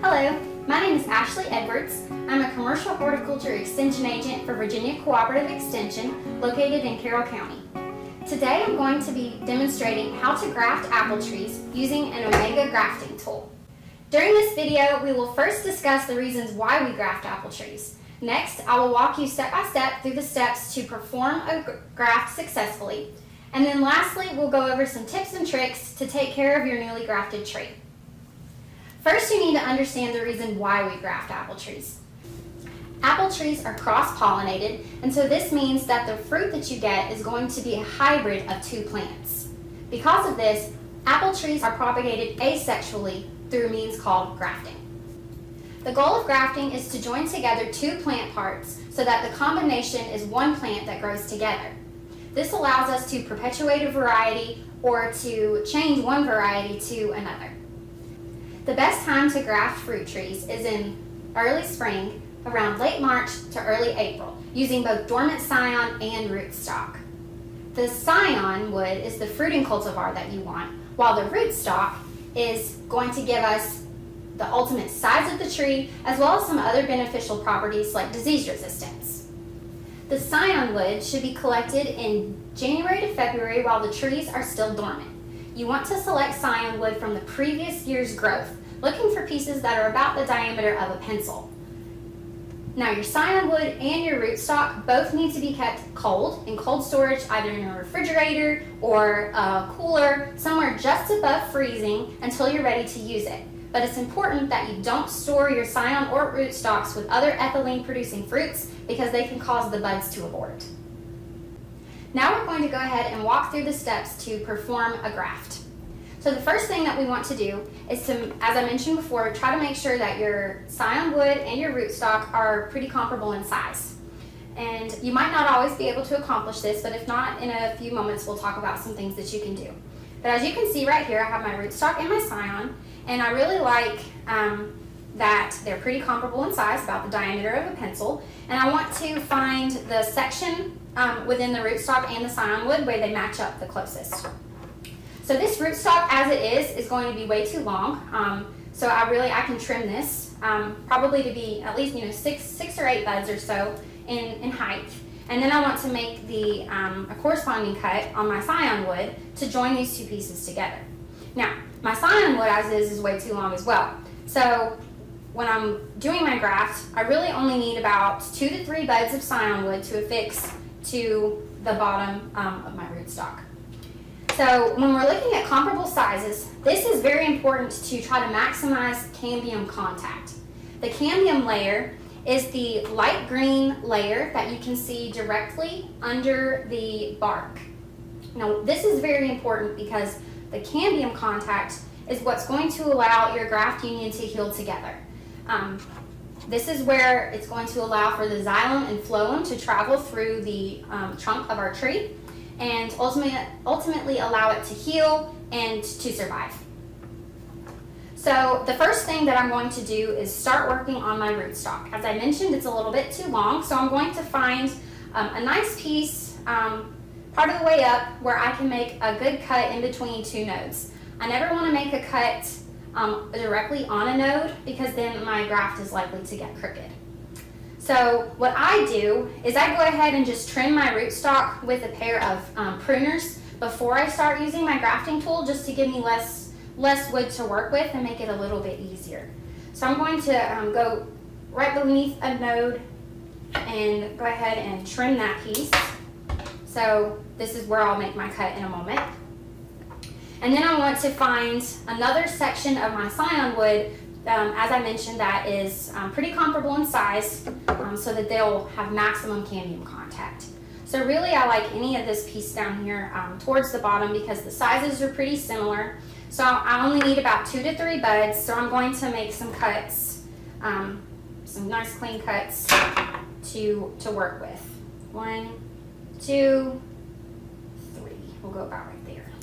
Hello, my name is Ashley Edwards. I'm a commercial horticulture extension agent for Virginia Cooperative Extension located in Carroll County. Today I'm going to be demonstrating how to graft apple trees using an Omega grafting tool. During this video, we will first discuss the reasons why we graft apple trees. Next, I will walk you step by step through the steps to perform a graft successfully. And then lastly, we'll go over some tips and tricks to take care of your newly grafted tree. First, you need to understand the reason why we graft apple trees. Apple trees are cross-pollinated, and so this means that the fruit that you get is going to be a hybrid of two plants. Because of this, apple trees are propagated asexually through means called grafting. The goal of grafting is to join together two plant parts so that the combination is one plant that grows together. This allows us to perpetuate a variety or to change one variety to another. The best time to graft fruit trees is in early spring, around late March to early April, using both dormant scion and rootstock. The scion wood is the fruiting cultivar that you want, while the rootstock is going to give us the ultimate size of the tree, as well as some other beneficial properties like disease resistance. The scion wood should be collected in January to February while the trees are still dormant. You want to select scion wood from the previous year's growth, looking for pieces that are about the diameter of a pencil. Now your scion wood and your rootstock both need to be kept cold, in cold storage, either in a refrigerator or a cooler, somewhere just above freezing until you're ready to use it. But it's important that you don't store your scion or rootstocks with other ethylene-producing fruits because they can cause the buds to abort. Now we're going to go ahead and walk through the steps to perform a graft. So the first thing that we want to do is to, as I mentioned before, try to make sure that your scion wood and your rootstock are pretty comparable in size. And you might not always be able to accomplish this, but if not, in a few moments we'll talk about some things that you can do. But as you can see right here, I have my rootstock and my scion, and I really like that they're pretty comparable in size, about the diameter of a pencil, and I want to find the section within the rootstock and the scion wood where they match up the closest. So this rootstock as it is going to be way too long, so I can trim this probably to be at least six or eight buds or so in height. And then I want to make a corresponding cut on my scion wood to join these two pieces together. Now, my scion wood as is way too long as well. So when I'm doing my graft, I really only need about 2 to 3 buds of scion wood to affix to the bottom of my rootstock. So when we're looking at comparable sizes, this is very important to try to maximize cambium contact. The cambium layer is the light green layer that you can see directly under the bark. Now this is very important because the cambium contact is what's going to allow your graft union to heal together. This is where it's going to allow for the xylem and phloem to travel through the trunk of our tree and ultimately allow it to heal and to survive. So the first thing that I'm going to do is start working on my rootstock. As I mentioned, it's a little bit too long, so I'm going to find a nice piece part of the way up where I can make a good cut in between two nodes. I never want to make a cut directly on a node because then my graft is likely to get crooked. So what I do is I go ahead and just trim my rootstock with a pair of pruners before I start using my grafting tool, just to give me less wood to work with and make it a little bit easier. So I'm going to go right beneath a node and go ahead and trim that piece. So this is where I'll make my cut in a moment. And then I want to find another section of my scion wood, as I mentioned, that is pretty comparable in size, so that they'll have maximum cambium contact. So really I like any of this piece down here towards the bottom because the sizes are pretty similar. So I only need about 2 to 3 buds, so I'm going to make some cuts, some nice clean cuts to work with. 1, 2, 3. We'll go about right there.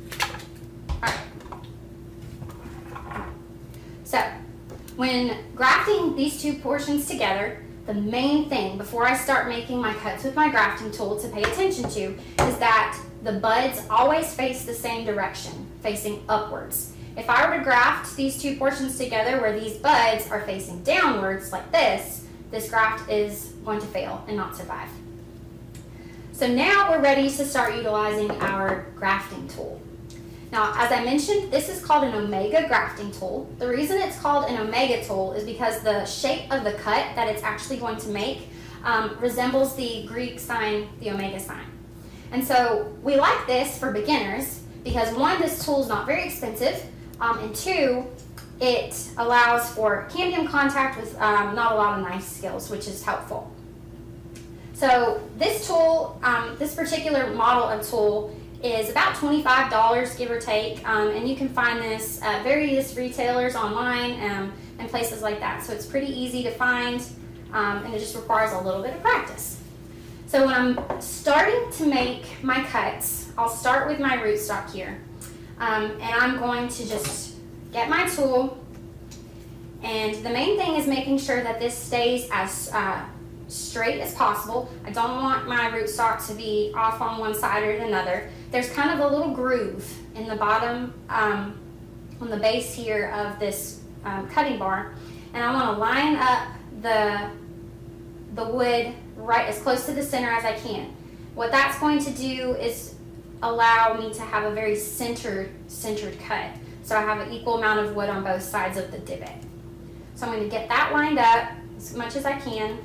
So, when grafting these two portions together, the main thing before I start making my cuts with my grafting tool to pay attention to is that the buds always face the same direction, facing upwards. If I were to graft these two portions together where these buds are facing downwards like this graft is going to fail and not survive. So now we're ready to start utilizing our grafting tool. Now, as I mentioned, this is called an omega grafting tool. The reason it's called an omega tool is because the shape of the cut that it's actually going to make resembles the Greek sign, the omega sign. And so we like this for beginners because one, this tool is not very expensive, and two, it allows for cambium contact with not a lot of knife skills, which is helpful. So this tool, this particular model of tool is about $25, give or take, and you can find this at various retailers online and places like that. So it's pretty easy to find, and it just requires a little bit of practice. So when I'm starting to make my cuts, I'll start with my rootstock here, and I'm going to just get my tool, and the main thing is making sure that this stays as straight as possible. I don't want my rootstock to be off on one side or another. There's kind of a little groove in the bottom, on the base here of this cutting bar, and I want to line up the wood right as close to the center as I can. What that's going to do is allow me to have a very centered cut, so I have an equal amount of wood on both sides of the divot. So I'm going to get that lined up as much as I can.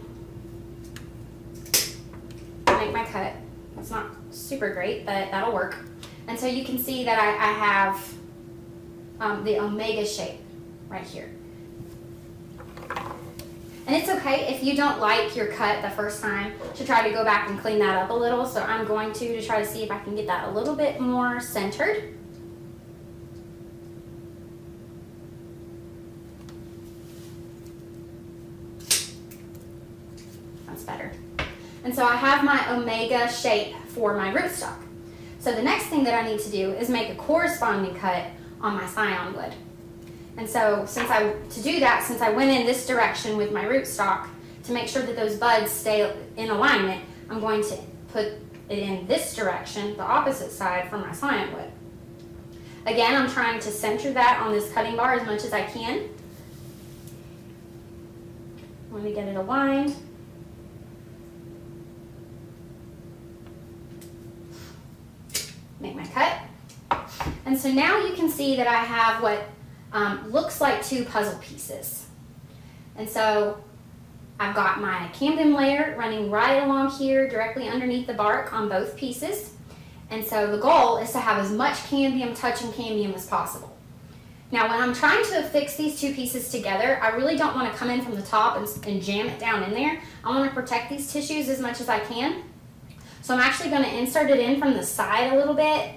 Make my cut. It's not super great, but that'll work. And so you can see that I have the omega shape right here. And it's okay if you don't like your cut the first time to try to go back and clean that up a little. So I'm going to try to see if I can get that a little bit more centered. That's better. And so I have my omega shape for my rootstock. So the next thing that I need to do is make a corresponding cut on my scion wood. And so to do that, since I went in this direction with my rootstock, to make sure that those buds stay in alignment, I'm going to put it in this direction, the opposite side, for my scion wood. Again, I'm trying to center that on this cutting bar as much as I can. Let me get it aligned. Make my cut. And so now you can see that I have what looks like two puzzle pieces. And so I've got my cambium layer running right along here directly underneath the bark on both pieces. And so the goal is to have as much cambium touching cambium as possible. Now when I'm trying to affix these two pieces together, I really don't want to come in from the top and jam it down in there. I want to protect these tissues as much as I can. So I'm actually going to insert it in from the side a little bit.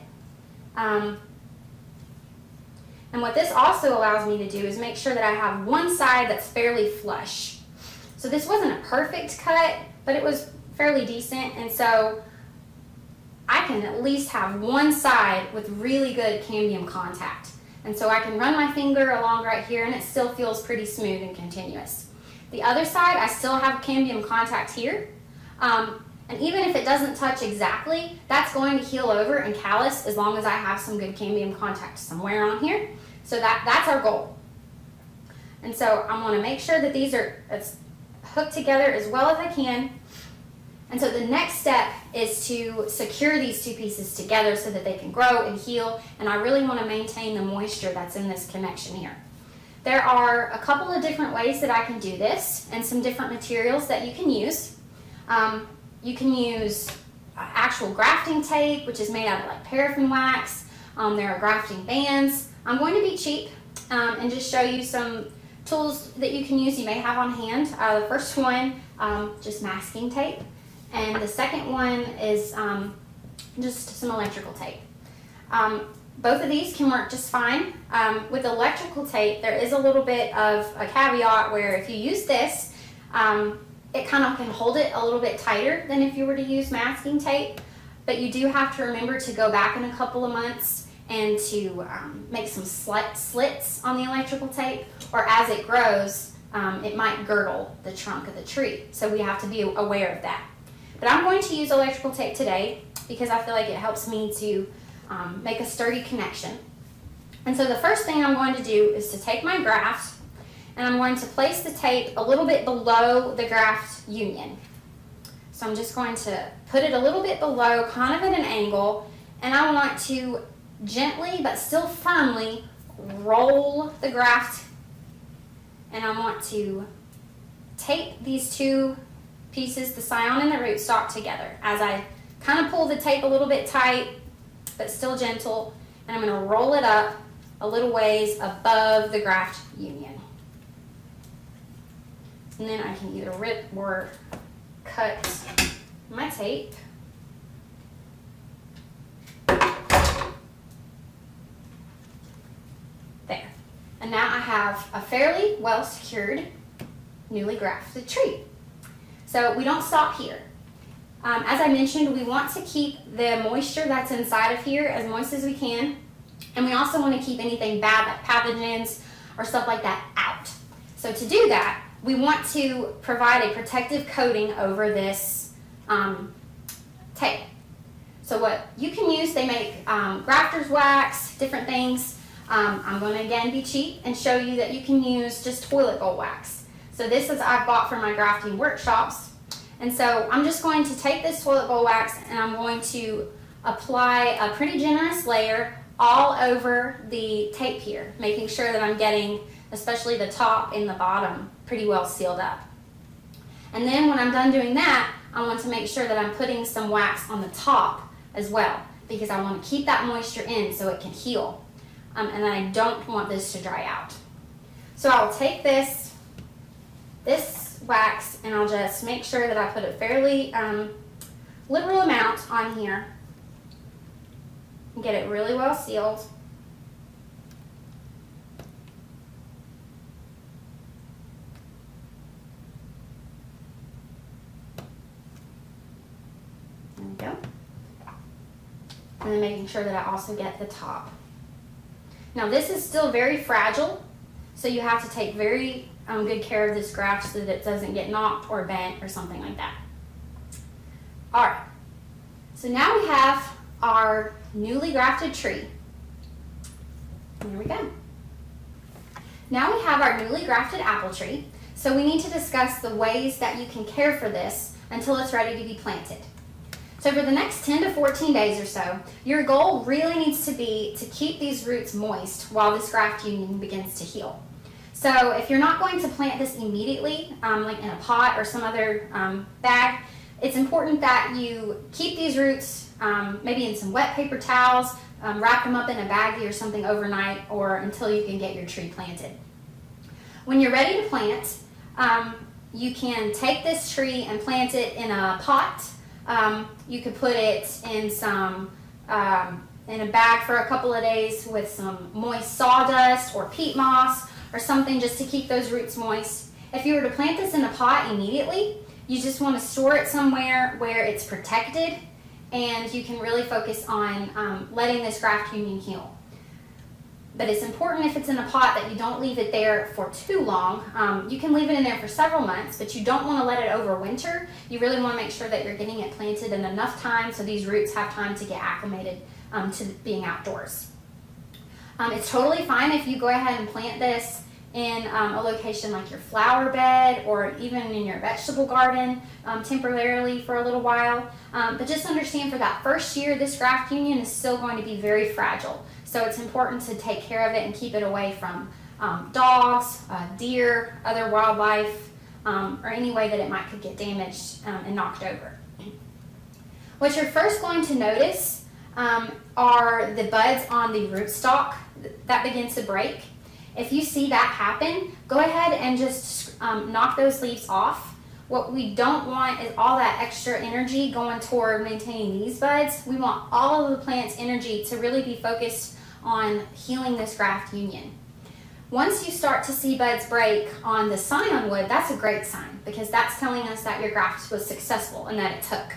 And what this also allows me to do is make sure that I have one side that's fairly flush. So this wasn't a perfect cut, but it was fairly decent, and so I can at least have one side with really good cambium contact. And so I can run my finger along right here and it still feels pretty smooth and continuous. The other side, I still have cambium contact here. And even if it doesn't touch exactly, that's going to heal over and callus as long as I have some good cambium contact somewhere on here. So that's our goal. And so I want to make sure that these are hooked together as well as I can. And so the next step is to secure these two pieces together so that they can grow and heal. And I really want to maintain the moisture that's in this connection here. There are a couple of different ways that I can do this and some different materials that you can use. You can use actual grafting tape, which is made out of like paraffin wax. There are grafting bands. I'm going to be cheap and just show you some tools that you can use you may have on hand. The first one, just masking tape. And the second one is just some electrical tape. Both of these can work just fine. With electrical tape, there is a little bit of a caveat where if you use this, it kind of can hold it a little bit tighter than if you were to use masking tape. But you do have to remember to go back in a couple of months and to make some slits on the electrical tape, or as it grows, it might girdle the trunk of the tree. So we have to be aware of that. But I'm going to use electrical tape today because I feel like it helps me to make a sturdy connection. And so the first thing I'm going to do is to take my graft and I'm going to place the tape a little bit below the graft union. So I'm just going to put it a little bit below, kind of at an angle, and I want to gently but still firmly roll the graft, and I want to tape these two pieces, the scion and the rootstock, together as I kind of pull the tape a little bit tight but still gentle, and I'm going to roll it up a little ways above the graft union. And then I can either rip or cut my tape. There. And now I have a fairly well secured newly grafted tree. So we don't stop here. As I mentioned, we want to keep the moisture that's inside of here as moist as we can. And we also want to keep anything bad like pathogens or stuff like that out. So to do that, we want to provide a protective coating over this tape. So what you can use, they make grafter's wax, different things. I'm going to again be cheap and show you that you can use just toilet bowl wax. So this is I've bought for my grafting workshops. And so I'm just going to take this toilet bowl wax and I'm going to apply a pretty generous layer all over the tape here, making sure that I'm getting especially the top and the bottom pretty well sealed up. And then when I'm done doing that, I want to make sure that I'm putting some wax on the top as well, because I want to keep that moisture in so it can heal. And then I don't want this to dry out. So I'll take this wax and I'll just make sure that I put a fairly liberal amount on here and get it really well sealed. There we go. And then making sure that I also get the top. Now this is still very fragile, so you have to take very good care of this graft so that it doesn't get knocked or bent or something like that. All right, so now we have our newly grafted tree. Here we go. Now we have our newly grafted apple tree, so we need to discuss the ways that you can care for this until it's ready to be planted. So for the next 10 to 14 days or so, your goal really needs to be to keep these roots moist while this graft union begins to heal. So if you're not going to plant this immediately, like in a pot or some other bag, it's important that you keep these roots maybe in some wet paper towels, wrap them up in a baggie or something overnight, or until you can get your tree planted. When you're ready to plant, you can take this tree and plant it in a pot. You could put it in some in a bag for a couple of days with some moist sawdust or peat moss or something just to keep those roots moist. If you were to plant this in a pot immediately, you just want to store it somewhere where it's protected and you can really focus on letting this graft union heal. But it's important if it's in a pot that you don't leave it there for too long. You can leave it in there for several months, but you don't want to let it overwinter. You really want to make sure that you're getting it planted in enough time so these roots have time to get acclimated to being outdoors. It's totally fine if you go ahead and plant this in a location like your flower bed or even in your vegetable garden temporarily for a little while. But just understand for that first year, this graft union is still going to be very fragile. So it's important to take care of it and keep it away from dogs, deer, other wildlife, or any way that it could get damaged and knocked over. What you're first going to notice are the buds on the rootstock that begin to break. If you see that happen, go ahead and just knock those leaves off. What we don't want is all that extra energy going toward maintaining these buds. We want all of the plant's energy to really be focused on healing this graft union. Once you start to see buds break on the scion wood, that's a great sign because that's telling us that your graft was successful and that it took.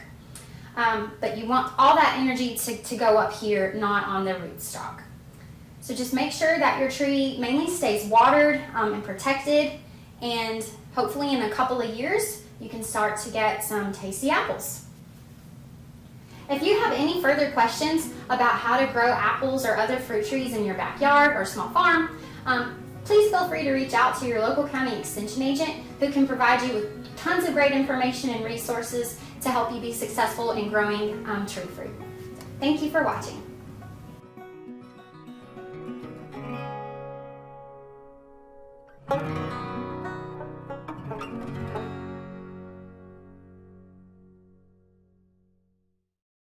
But you want all that energy to go up here, not on the rootstock. So just make sure that your tree mainly stays watered and protected, and hopefully in a couple of years you can start to get some tasty apples. If you have any further questions about how to grow apples or other fruit trees in your backyard or small farm, please feel free to reach out to your local county extension agent who can provide you with tons of great information and resources to help you be successful in growing tree fruit. Thank you for watching. Thank you.